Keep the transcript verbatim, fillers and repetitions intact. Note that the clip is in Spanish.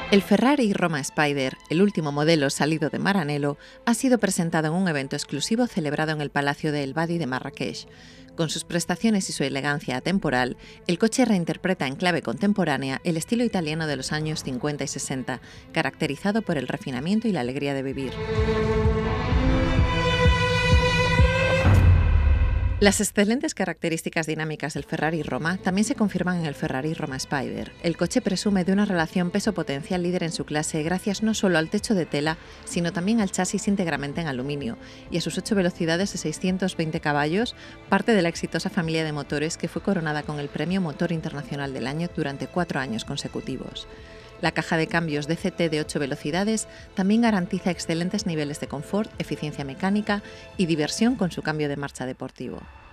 El Ferrari Roma Spider, el último modelo salido de Maranello, ha sido presentado en un evento exclusivo celebrado en el Palacio de El Badi de Marrakech. Con sus prestaciones y su elegancia atemporal, el coche reinterpreta en clave contemporánea el estilo italiano de los años cincuenta y sesenta, caracterizado por el refinamiento y la alegría de vivir. Las excelentes características dinámicas del Ferrari Roma también se confirman en el Ferrari Roma Spider. El coche presume de una relación peso-potencia líder en su clase gracias no solo al techo de tela, sino también al chasis íntegramente en aluminio y a sus ocho velocidades de seiscientos veinte caballos, parte de la exitosa familia de motores que fue coronada con el Premio Motor Internacional del Año durante cuatro años consecutivos. La caja de cambios D C T de ocho velocidades también garantiza excelentes niveles de confort, eficiencia mecánica y diversión con su cambio de marcha deportivo.